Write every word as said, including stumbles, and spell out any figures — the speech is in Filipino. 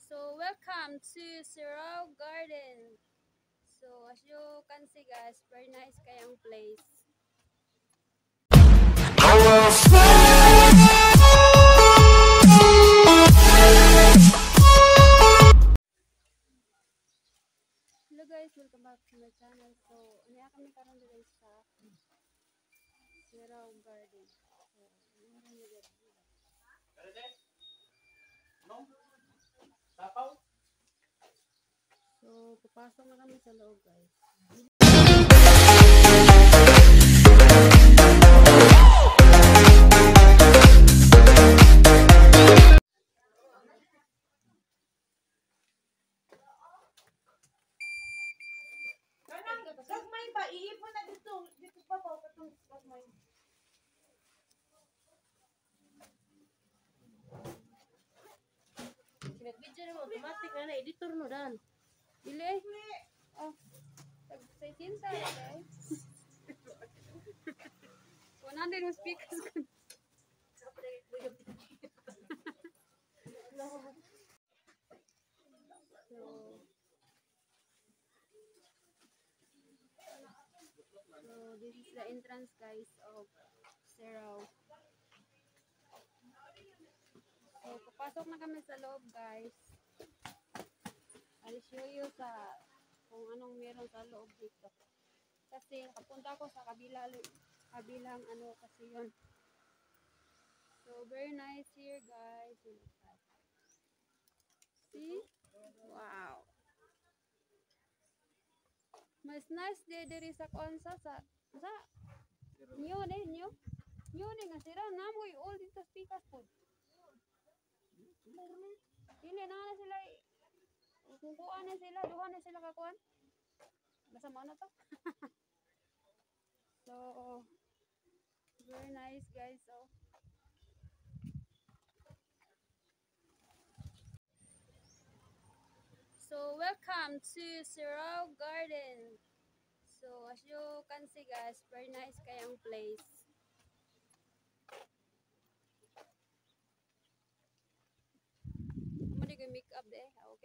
So welcome to Sirao Garden. So as you can see guys, very nice kayang place. Hello guys, welcome back to my channel. So ano kami karon dito sa Sirao Garden. So ano kami dito? So papasok na kami sa loob guys. Gagmay ba? Iipon na dito. Dito pa ba? Katong gagmay. Sinag-video na mo. Automatic na na. Editor mo dan. Dili? Oh. Say tinsa guys. So nandun yung speakers ko. So So this is the entrance guys of Sirao. So papasok na kami sa loob guys. I'll show you sa kung anong meron sa loob dito. Kasi kapunta ko sa kabila, kabilang ano kasi yun. So very nice here guys. See? Wow. Mas nice day diri sa konsa sa sa new day new new day nga sira namoy all dito speakers po. Dili na na sila kung kuan na sila duha na sila kakuan. Basta mo na to. So very nice guys. So So welcome to Sirao Garden. So as you can see guys, very nice kayang place. Mali ko make up de.